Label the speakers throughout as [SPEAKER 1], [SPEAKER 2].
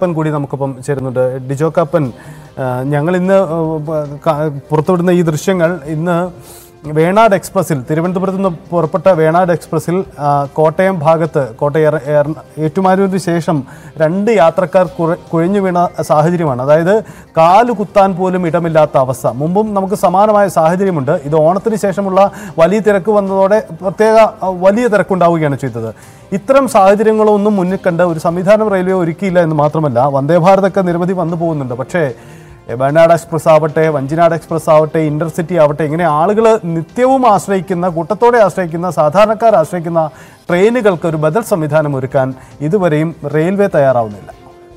[SPEAKER 1] കപ്പൻ കൂടി നമുക്കൊപ്പം ചേരുന്നുണ്ട്. ഡിജോ കപ്പൻ, ഞങ്ങൾ ഇന്ന് പുറത്തുവിടുന്ന ഈ ദൃശ്യങ്ങൾ ഇന്ന് വേണാട് എക്സ്പ്രസിൽ, തിരുവനന്തപുരത്ത് നിന്ന് പുറപ്പെട്ട വേണാട് എക്സ്പ്രസിൽ കോട്ടയം ഭാഗത്ത്, ഏറ്റുമാനൂരിന് ശേഷം 2 യാത്രക്കാർ കുഴഞ്ഞു വീണ സാഹചര്യമാണ്. അതായത് കാല് കുത്താൻ പോലും ഇടമില്ലാത്ത അവസ്ഥ. മുമ്പും നമുക്ക് സമാനമായ സാഹചര്യമുണ്ട്. ഇത് ഓണത്തിന് ശേഷമുള്ള വലിയ തിരക്ക് വന്നതോടെ വലിയ തിരക്കുണ്ടാവുകയാണ് ചെയ്തത്. ഇത്തരം സാഹചര്യങ്ങളൊന്നും മുന്നിൽ കണ്ട് ഒരു സംവിധാനം റെയിൽവേ ഒരുക്കിയില്ല എന്ന് മാത്രമല്ല, വന്ദേ ഭാരതൊക്കെ നിരവധി വന്നു പോകുന്നുണ്ട്. പക്ഷേ വേണാട് എക്സ്പ്രസ് ആവട്ടെ, വഞ്ചിനാട് എക്സ്പ്രസ് ആവട്ടെ, ഇന്റർസിറ്റി ആവട്ടെ, ഇങ്ങനെ ആളുകൾ നിത്യവും ആശ്രയിക്കുന്ന, കൂട്ടത്തോടെ ആശ്രയിക്കുന്ന, സാധാരണക്കാർ ആശ്രയിക്കുന്ന ട്രെയിനുകൾക്ക് ഒരു ബദൽ സംവിധാനം ഒരുക്കാൻ ഇതുവരെയും റെയിൽവേ തയ്യാറാവുന്നില്ല.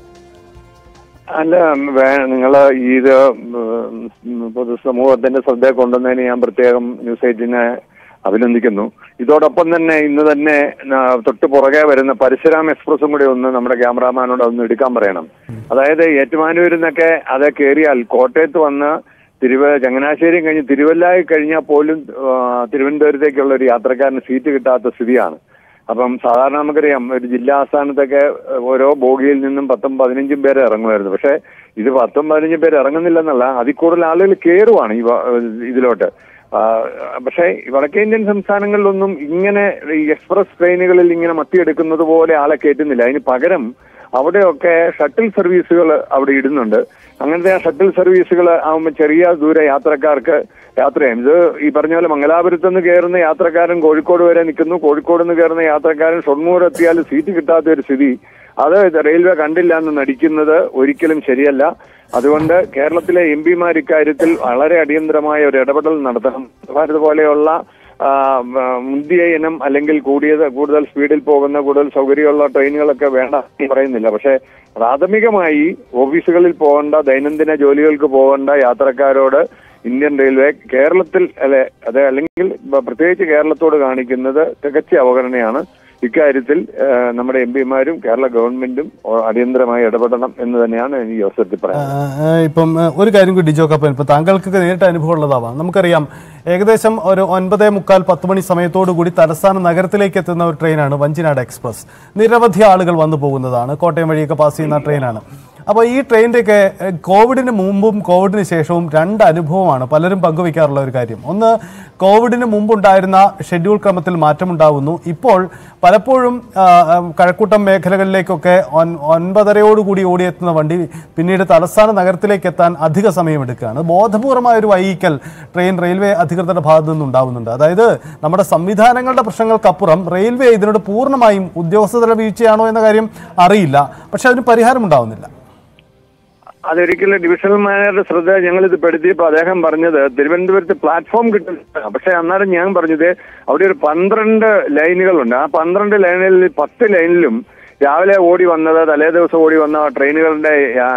[SPEAKER 2] അല്ല, നിങ്ങൾ ഇത് പൊതുസമൂഹത്തിന്റെ ശ്രദ്ധ കൊണ്ടുവന്നതിന് ഞാൻ പ്രത്യേകം ന്യൂസ് 8-നെ അഭിനന്ദിക്കുന്നു. ഇതോടൊപ്പം തന്നെ ഇന്ന് തന്നെ തൊട്ട് പുറകെ വരുന്ന പരശുരാം എക്സ്പ്രസും കൂടി ഒന്ന് നമ്മുടെ ക്യാമറാമാനോട് ഒന്ന് എടുക്കാൻ പറയണം. അതായത് ഏറ്റുമാനൂരിൽ നിന്നൊക്കെ അത് കയറിയാൽ കോട്ടയത്ത് വന്ന് ചങ്ങനാശ്ശേരിയും കഴിഞ്ഞ് തിരുവല്ലായി കഴിഞ്ഞാൽ പോലും തിരുവനന്തപുരത്തേക്കുള്ള ഒരു യാത്രക്കാരന് സീറ്റ് കിട്ടാത്ത സ്ഥിതിയാണ്. അപ്പം സാധാരണ നമുക്കറിയാം, ഒരു ജില്ലാ ആസ്ഥാനത്തൊക്കെ ഓരോ ബോഗിയിൽ നിന്നും 10-15 പേര് ഇറങ്ങുമായിരുന്നു. പക്ഷെ ഇത് 10-15 പേര് ഇറങ്ങുന്നില്ലെന്നല്ല, അതിൽ കൂടുതൽ ആളുകൾ കയറുവാണ് ഇതിലോട്ട്. പക്ഷേ വടക്കേ ഇന്ത്യൻ സംസ്ഥാനങ്ങളിലൊന്നും ഇങ്ങനെ ഈ എക്സ്പ്രസ് ട്രെയിനുകളിൽ ഇങ്ങനെ മത്തിയെടുക്കുന്നത് പോലെ ആളെ കയറ്റുന്നില്ല. അതിന് പകരം അവിടെയൊക്കെ ഷട്ടിൽ സർവീസുകൾ അവിടെ ഇടുന്നുണ്ട്. അങ്ങനത്തെ ആ ഷട്ടിൽ സർവീസുകൾ ആകുമ്പോൾ ചെറിയ ദൂര യാത്രക്കാർക്ക് യാത്ര ചെയ്യാം. ഇത് ഈ പറഞ്ഞ പോലെ മംഗലാപുരത്ത് നിന്ന് കയറുന്ന യാത്രക്കാരൻ കോഴിക്കോട് വരെ നിൽക്കുന്നു, കോഴിക്കോട് നിന്ന് കയറുന്ന യാത്രക്കാരൻ ഷൊർണൂർ എത്തിയാൽ സീറ്റ് കിട്ടാത്ത ഒരു സ്ഥിതി. അത് റെയിൽവേ കണ്ടില്ല എന്ന് നടിക്കുന്നത് ഒരിക്കലും ശരിയല്ല. അതുകൊണ്ട് കേരളത്തിലെ MP-മാർ ഇക്കാര്യത്തിൽ വളരെ അടിയന്തരമായ ഒരു ഇടപെടൽ നടത്തണം. ഭാരത് പോലെയുള്ള മുന്തിയ ഇനം അല്ലെങ്കിൽ കൂടുതൽ സ്പീഡിൽ പോകുന്ന, കൂടുതൽ സൗകര്യമുള്ള ട്രെയിനുകളൊക്കെ വേണ്ട എന്ന് പറയുന്നില്ല. പക്ഷെ പ്രാഥമികമായി ഓഫീസുകളിൽ പോകേണ്ട, ദൈനംദിന ജോലികൾക്ക് പോകേണ്ട യാത്രക്കാരോട് ഇന്ത്യൻ റെയിൽവേ കേരളത്തിൽ അല്ലെങ്കിൽ പ്രത്യേകിച്ച് കേരളത്തോട് കാണിക്കുന്നത് തികച്ച അവഗണനയാണ്. ഇക്കാര്യത്തിൽ നമ്മുടെ MP-മാരും കേരള ഗവൺമെന്റും അടിയന്തരമായി ഇടപെടണം എന്ന് തന്നെയാണ് ഈ അവസരത്തിൽ പറയുന്നത്.
[SPEAKER 1] ഇപ്പം ഒരു കാര്യം കൂടി ഡിജോ കപ്പൻ, ഇപ്പം താങ്കൾക്കൊക്കെ നേരിട്ട് അനുഭവം ഉള്ളതാവാം. നമുക്കറിയാം, ഏകദേശം ഒരു 9:45-10 മണി സമയത്തോടു കൂടി തലസ്ഥാന നഗരത്തിലേക്ക് എത്തുന്ന ഒരു ട്രെയിനാണ് വഞ്ചിനാട് എക്സ്പ്രസ്. നിരവധി ആളുകൾ വന്നു പോകുന്നതാണ്, കോട്ടയം വഴിയൊക്കെ പാസ് ചെയ്യുന്ന ട്രെയിനാണ്. അപ്പോൾ ഈ ട്രെയിനിൻ്റെയൊക്കെ കോവിഡിന് മുമ്പും കോവിഡിന് ശേഷവും 2 അനുഭവമാണ് പലരും പങ്കുവയ്ക്കാറുള്ള ഒരു കാര്യം. ഒന്ന്, കോവിഡിന് മുമ്പുണ്ടായിരുന്ന ഷെഡ്യൂൾ ക്രമത്തിൽ മാറ്റമുണ്ടാകുന്നു. ഇപ്പോൾ പലപ്പോഴും കഴക്കൂട്ടം മേഖലകളിലേക്കൊക്കെ 9:30 ഓടിയെത്തുന്ന വണ്ടി പിന്നീട് തലസ്ഥാന നഗരത്തിലേക്ക് എത്താൻ അധിക സമയമെടുക്കുകയാണ്. ബോധപൂർവമായ ഒരു വൈകിക്കൽ റെയിൽവേ അധികൃതരുടെ ഭാഗത്തു നിന്നുണ്ടാകുന്നുണ്ട്. അതായത് നമ്മുടെ സംവിധാനങ്ങളുടെ പ്രശ്നങ്ങൾക്കപ്പുറം റെയിൽവേ ഇതിനോട് പൂർണ്ണമായും ഉദ്യോഗസ്ഥതല വീഴ്ചയാണോ എന്ന കാര്യം അറിയില്ല. പക്ഷെ അതിന് പരിഹാരം ഉണ്ടാവുന്നില്ല.
[SPEAKER 2] അതൊരിക്കലും ഡിവിഷണൽ മാനേജറുടെ ശ്രദ്ധ ഞങ്ങളിത് പെടുത്തിയപ്പോൾ അദ്ദേഹം പറഞ്ഞത് തിരുവനന്തപുരത്ത് പ്ലാറ്റ്ഫോം കിട്ടുന്നില്ല. പക്ഷെ അന്നേരം ഞാൻ പറഞ്ഞത് അവിടെ ഒരു 12 ലൈനുകളുണ്ട്. ആ 12 ലൈനുകളിൽ 10 ലൈനിലും രാവിലെ ഓടി വന്നത്, തലേ ദിവസം ഓടി വന്ന ട്രെയിനുകളുടെ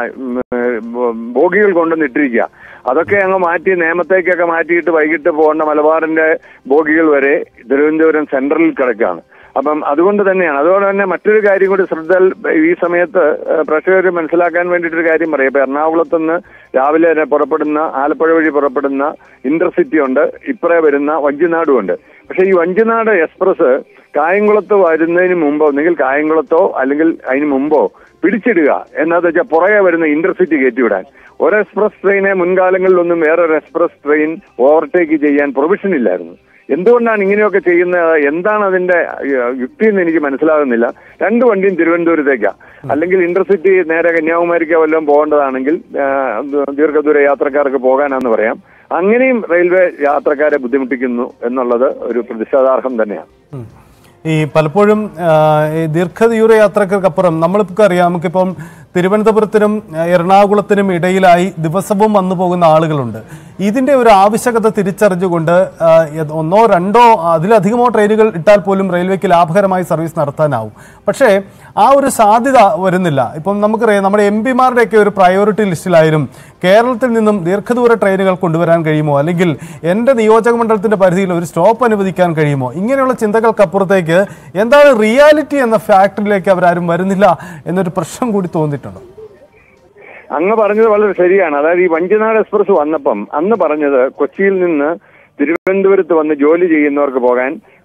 [SPEAKER 2] ബോഗികൾ കൊണ്ടുവന്നിട്ടിരിക്കുക. അതൊക്കെ അങ്ങ് മാറ്റി നേമത്തേക്കൊക്കെ മാറ്റിയിട്ട് വൈകിട്ട് പോകേണ്ട മലബാറിന്റെ ബോഗികൾ വരെ തിരുവനന്തപുരം സെൻട്രലിൽ കിടക്കുകയാണ്. അപ്പം അതുകൊണ്ട് തന്നെയാണ്. അതുകൊണ്ട് തന്നെ മറ്റൊരു കാര്യം കൂടി ശ്രദ്ധ ഈ സമയത്ത് പ്രേക്ഷകർ മനസ്സിലാക്കാൻ വേണ്ടിയിട്ടൊരു കാര്യം പറയാം. ഇപ്പൊ എറണാകുളത്ത് നിന്ന് രാവിലെ പുറപ്പെടുന്ന, ആലപ്പുഴ വഴി പുറപ്പെടുന്ന ഇന്റർസിറ്റി ഉണ്ട്, ഇപ്പറേ വരുന്ന വഞ്ചിനാടും ഉണ്ട്. പക്ഷെ ഈ വഞ്ചിനാട് എക്സ്പ്രസ് കായംകുളത്ത് വരുന്നതിന് മുമ്പോ, ഒന്നെങ്കിൽ കായംകുളത്തോ അല്ലെങ്കിൽ അതിന് മുമ്പോ പിടിച്ചിടുക എന്നാന്ന് വെച്ചാൽ പുറകെ വരുന്ന ഇന്റർസിറ്റി കയറ്റിവിടാൻ. ഒരു എക്സ്പ്രസ് ട്രെയിനെ മുൻകാലങ്ങളിലൊന്നും വേറൊരു എക്സ്പ്രസ് ട്രെയിൻ ഓവർടേക്ക് ചെയ്യാൻ പ്രൊവിഷൻ ഇല്ലായിരുന്നു. എന്തുകൊണ്ടാണ് ഇങ്ങനെയൊക്കെ ചെയ്യുന്നത്? എന്താണ് അതിന്റെ യുക്തി എന്ന് എനിക്ക് മനസ്സിലാകുന്നില്ല. 2 വണ്ടിയും തിരുവനന്തപുരത്തേക്കാ. അല്ലെങ്കിൽ ഇന്റർസിറ്റി നേരെ കന്യാകുമാരിക്കോ വല്ലതും പോകേണ്ടതാണെങ്കിൽ ദീർഘദൂര യാത്രക്കാർക്ക് പോകാനാന്ന് പറയാം. അങ്ങനെയും റെയിൽവേ യാത്രക്കാരെ ബുദ്ധിമുട്ടിക്കുന്നു എന്നുള്ളത് ഒരു പ്രതിഷേധാർഹം തന്നെയാണ്.
[SPEAKER 1] ഈ പലപ്പോഴും ദീർഘദൂര യാത്രക്കപ്പുറം നമ്മളിപ്പോൾ അറിയാം, നമുക്കിപ്പം തിരുവനന്തപുരത്തിനും എറണാകുളത്തിനും ഇടയിലായി ദിവസവും വന്നു പോകുന്ന ആളുകളുണ്ട്. ഇതിൻ്റെ ഒരു ആവശ്യകത തിരിച്ചറിഞ്ഞുകൊണ്ട് 1, 2 അതിലധികമോ ട്രെയിനുകൾ ഇട്ടാൽ പോലും റെയിൽവേക്ക് ലാഭകരമായി സർവീസ് നടത്താനാവും. പക്ഷേ ആ ഒരു സാധ്യത വരുന്നില്ല. ഇപ്പം നമുക്കറിയാം, നമ്മുടെ MP-മാരുടെയൊക്കെ ഒരു പ്രയോറിറ്റി ലിസ്റ്റിലായാലും കേരളത്തിൽ നിന്നും ദീർഘദൂര ട്രെയിനുകൾ കൊണ്ടുവരാൻ കഴിയുമോ, അല്ലെങ്കിൽ എൻ്റെ നിയോജക മണ്ഡലത്തിൻ്റെ പരിധിയിൽ ഒരു സ്റ്റോപ്പ് അനുവദിക്കാൻ കഴിയുമോ, ഇങ്ങനെയുള്ള ചിന്തകൾക്കപ്പുറത്തേക്ക് എന്താണ് റിയാലിറ്റി എന്ന ഫാക്ടറിയിലേക്ക് അവരാരും വരുന്നില്ല എന്നൊരു പ്രശ്നം കൂടി തോന്നിയിട്ടുണ്ടോ?
[SPEAKER 2] അങ്ങ് പറഞ്ഞത് വളരെ ശരിയാണ്. അതായത് ഈ വഞ്ചിനാട് എക്സ്പ്രസ് വന്നപ്പം അന്ന് പറഞ്ഞത് കൊച്ചിയിൽ നിന്ന് തിരുവനന്തപുരത്ത് വന്ന് ജോലി ചെയ്യുന്നവർക്ക് പോകാൻ,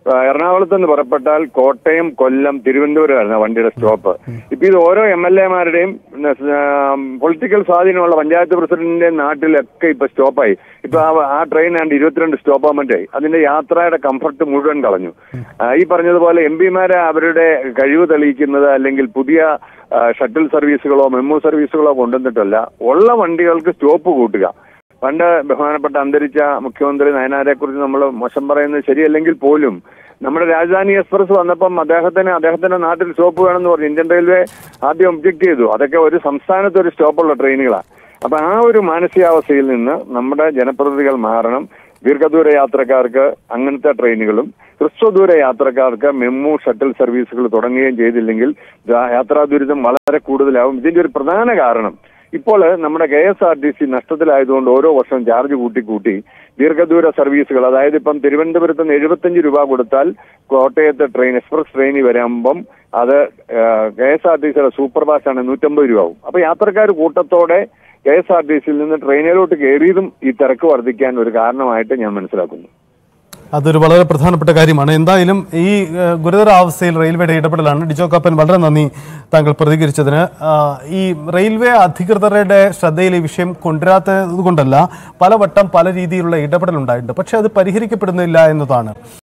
[SPEAKER 2] എറണാകുളത്ത് നിന്ന് പുറപ്പെട്ടാൽ കോട്ടയം, കൊല്ലം, തിരുവനന്തപുരമായിരുന്നു വണ്ടിയുടെ സ്റ്റോപ്പ്. ഇപ്പൊ ഇത് ഓരോ MLA-മാരുടെയും പൊളിറ്റിക്കൽ സ്വാധീനമുള്ള പഞ്ചായത്ത് പ്രസിഡന്റിന്റെയും നാട്ടിലൊക്കെ ഇപ്പൊ സ്റ്റോപ്പായി. ഇപ്പൊ ആ ട്രെയിൻ 22 സ്റ്റോപ്പാമെന്റായി. അതിന്റെ യാത്രയുടെ കംഫർട്ട് മുഴുവൻ കളഞ്ഞു. ഈ പറഞ്ഞതുപോലെ MP-മാരെ അവരുടെ കഴിവ് തെളിയിക്കുന്നത് അല്ലെങ്കിൽ പുതിയ ഷട്ടിൽ സർവീസുകളോ മെമു സർവീസുകളോ കൊണ്ടുവന്നിട്ടല്ല, ഉള്ള വണ്ടികൾക്ക് സ്റ്റോപ്പ് കൂട്ടുക. പണ്ട് ബഹുമാനപ്പെട്ട അന്തരിച്ച മുഖ്യമന്ത്രി നയനാരെ കുറിച്ച് നമ്മൾ മോശം പറയുന്നത് ശരിയല്ലെങ്കിൽ പോലും നമ്മുടെ രാജധാനി എക്സ്പ്രസ് വന്നപ്പം അദ്ദേഹത്തിന്റെ നാട്ടിൽ സ്റ്റോപ്പ് വേണമെന്ന് പറഞ്ഞു. ഇന്ത്യൻ റെയിൽവേ ആദ്യം ഒബ്ജക്ട് ചെയ്തു. അതൊക്കെ ഒരു സംസ്ഥാനത്ത് ഒരു സ്റ്റോപ്പുള്ള ട്രെയിനുകളാണ്. അപ്പൊ ആ ഒരു മാനസികാവസ്ഥയിൽ നിന്ന് നമ്മുടെ ജനപ്രതിനിധികൾ മാറണം. ദീർഘദൂര യാത്രക്കാർക്ക് അങ്ങനത്തെ ട്രെയിനുകളും ഹ്രസ്വദൂര യാത്രക്കാർക്ക് മെമു ഷട്ടിൽ സർവീസുകൾ തുടങ്ങുകയും ചെയ്തില്ലെങ്കിൽ യാത്രാ ദുരിതം വളരെ കൂടുതലാവും. ഇതിന്റെ ഒരു പ്രധാന കാരണം ഇപ്പോൾ നമ്മുടെ KSRTC നഷ്ടത്തിലായതുകൊണ്ട് ഓരോ വർഷവും ചാർജ് കൂട്ടി ദീർഘദൂര സർവീസുകൾ, അതായത് ഇപ്പം തിരുവനന്തപുരത്ത് നിന്ന് 75 രൂപ കൊടുത്താൽ കോട്ടയത്തെ എക്സ്പ്രസ് ട്രെയിനിൽ വരുമ്പം അത് KSRTCയുടെ സൂപ്പർ ഫാസ്റ്റ് ആണ് 150 രൂപ ആവും. അപ്പൊ യാത്രക്കാർ കൂട്ടത്തോടെ KSRTCയിൽ നിന്ന് ട്രെയിനിലോട്ട് കയറിയതും ഈ തിരക്ക് വർദ്ധിക്കാൻ ഒരു കാരണമായിട്ട് ഞാൻ മനസ്സിലാക്കുന്നു.
[SPEAKER 1] അതൊരു വളരെ പ്രധാനപ്പെട്ട കാര്യമാണ്. എന്തായാലും ഈ ഗുരുതരാവസ്ഥയിൽ റെയിൽവേയുടെ ഇടപെടലാണ്. ഡിജോ കാപ്പൻ, വളരെ നന്ദി താങ്കൾ പ്രതികരിച്ചതിന്. ഈ റെയിൽവേ അധികൃതരുടെ ശ്രദ്ധയിൽ ഈ വിഷയം കൊണ്ടുവരാത്തത് കൊണ്ടല്ല, പലവട്ടം പല രീതിയിലുള്ള ഇടപെടൽ ഉണ്ടായിട്ടുണ്ട്. പക്ഷെ അത് പരിഹരിക്കപ്പെടുന്നില്ല എന്നതാണ്.